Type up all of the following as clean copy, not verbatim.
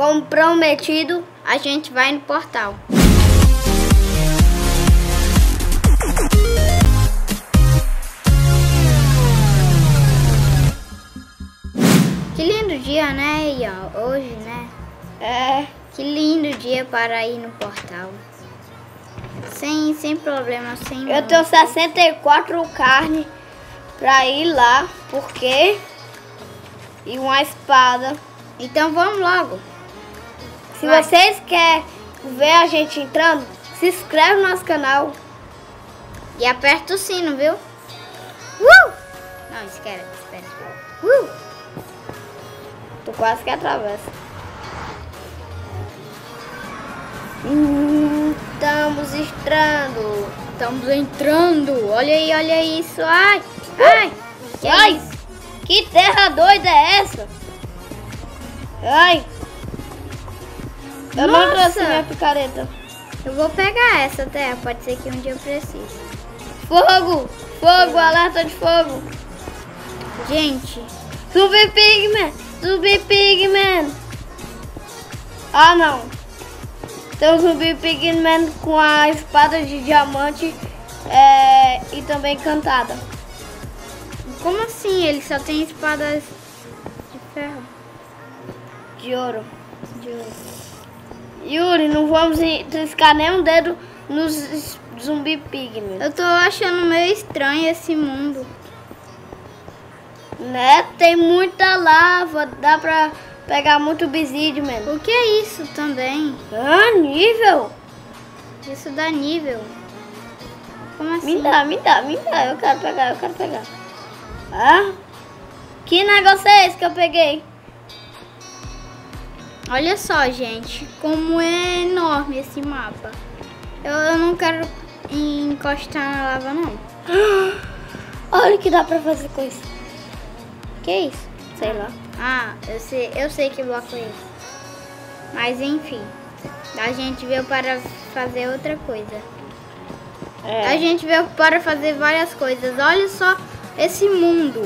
como prometido, a gente vai no portal. Que lindo dia, né, Ian? Hoje, né? Que lindo dia para ir no portal. Sem problema, sem... Eu tenho 64 carne pra ir lá, porque... E uma espada. Então vamos logo. Se vocês querem ver a gente entrando, se inscreve no nosso canal. E aperta o sino, viu? Não, espera. Tu quase que atravessa. Estamos entrando. Olha isso. Ai. Ai, que terra doida é essa? Ai. Eu não trouxe minha picareta. Eu vou pegar essa terra, pode ser que um dia eu precise. Fogo, alerta de fogo. Gente. Zumbi Pigman. Ah, não. Tem um Zumbi Pigman com a espada de diamante e também encantada. Como assim? Ele só tem espadas de ferro? De ouro. Yuri, não vamos triscar nenhum dedo nos Zumbi Pigman. Eu tô achando meio estranho esse mundo. Né? Tem muita lava, dá pra pegar muito obsidian, mano. O que é isso também? Ah, nível? Isso dá nível. Como assim? Me dá. Eu quero pegar. Ah? Que negócio é esse que eu peguei? Olha só, gente, como é enorme esse mapa. Eu não quero encostar na lava, não. Olha o que dá pra fazer com isso. Que isso? Sei lá. Ah, eu sei que bloco é esse. Mas enfim, a gente veio para fazer outra coisa. A gente veio para fazer várias coisas. Olha só esse mundo.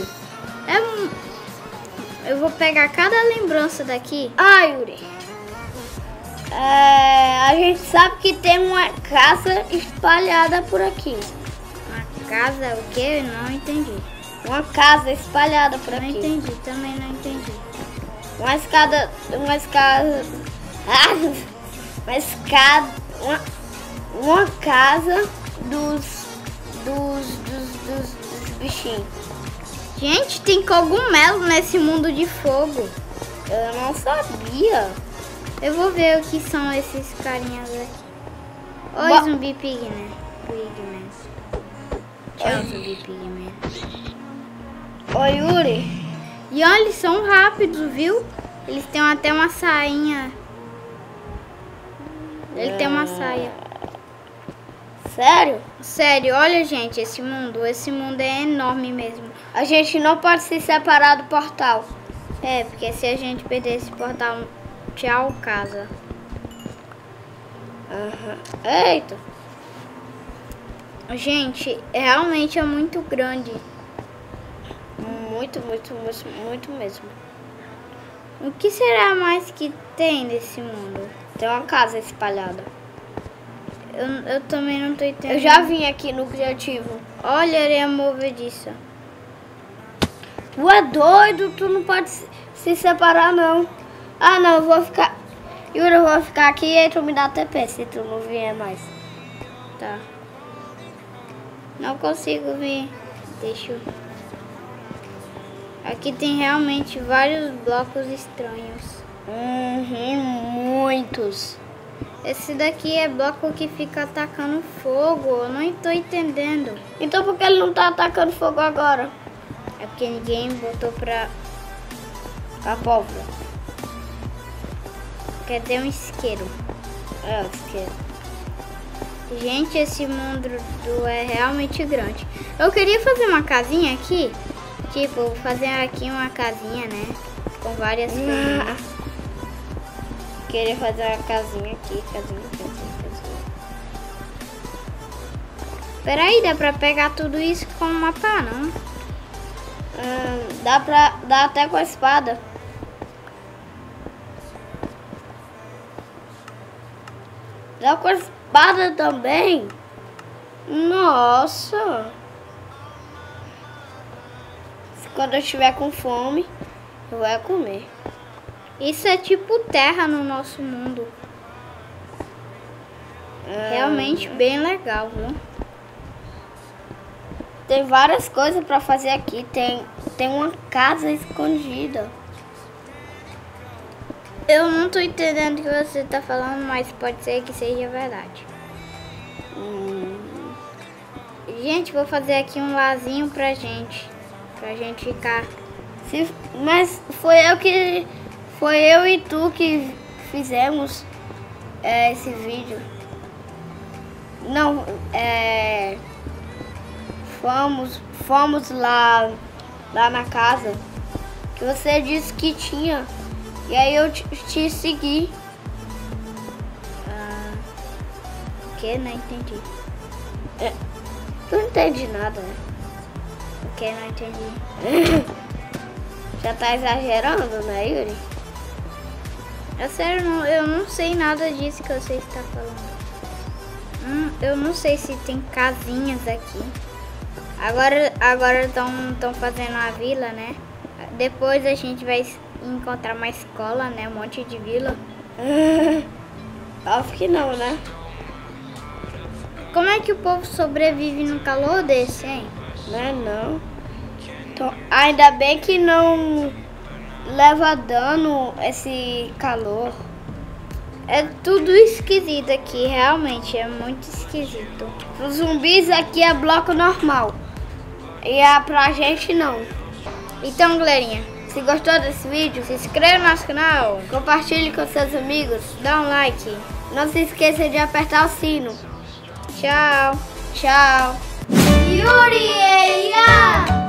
Eu vou pegar cada lembrança daqui. Ah, Yuri. A gente sabe que tem uma casa espalhada por aqui. Uma casa o quê? Não entendi. Uma casa espalhada por aqui. Não entendi, também não entendi. Uma casa dos bichinhos. Gente, tem cogumelo nesse mundo de fogo. Eu não sabia. Eu vou ver o que são esses carinhas aqui. Oi, Zumbi Pigman. Tchau, Zumbi Pigman. Oi, Yuri. E olha, eles são rápidos, viu? Eles têm até uma sainha. Ele tem uma saia. Sério? Sério, olha, gente, esse mundo é enorme mesmo. A gente não pode se separar do portal. Porque se a gente perder esse portal, tchau, casa. Eita. Gente, realmente é muito grande. Muito mesmo. O que será mais que tem nesse mundo? Tem uma casa espalhada. Eu também não tô entendendo. Eu já vim aqui no criativo. Olha, areia movediça. Tu é doido, tu não pode se separar, não. Ah, não, eu vou ficar... Yuri, eu vou ficar aqui e aí tu me dá TP se tu não vier mais. Tá. Não consigo vir. Deixa eu... Aqui tem realmente vários blocos estranhos. Muitos. Esse daqui é bloco que fica atacando fogo. Eu não estou entendendo. Então por que ele não tá atacando fogo agora? É porque ninguém botou pra... A pólvora. Quer dizer, um isqueiro. O isqueiro. Gente, esse mundo é realmente grande. Eu queria fazer uma casinha aqui. Tipo, vou fazer aqui uma casinha, né? Com várias coisas. Queria fazer uma casinha aqui. Casinha. Peraí, dá pra pegar tudo isso com uma pá, não? Dá até com a espada. Dá com a espada também? Nossa! Quando eu estiver com fome, eu vou comer. Isso é tipo terra no nosso mundo. Realmente bem legal, viu? Tem várias coisas pra fazer aqui. Tem uma casa escondida. Eu não tô entendendo o que você tá falando, mas pode ser que seja verdade. Gente, vou fazer aqui um lazinho pra gente ficar. Mas foi eu e tu que fizemos esse vídeo. Não, fomos lá na casa que você disse que tinha. E aí eu te segui. O que? Não entendi. Tu não entende nada, né? O que? Não entendi. Já tá exagerando, né, Yuri? É sério, eu não sei nada disso que você está falando. Eu não sei se tem casinhas aqui. Agora estão fazendo a vila, né? Depois a gente vai encontrar uma escola, né? Um monte de vila. Acho que não, né? Como é que o povo sobrevive num calor desse, hein? Não. Então, ainda bem que não leva dano esse calor. É tudo esquisito aqui, realmente, é muito esquisito. Os zumbis aqui é bloco normal. E pra gente não. Então, galerinha, se gostou desse vídeo, se inscreva no nosso canal, compartilhe com seus amigos, dá um like. Não se esqueça de apertar o sino. Tchau. Tchau. Yuri!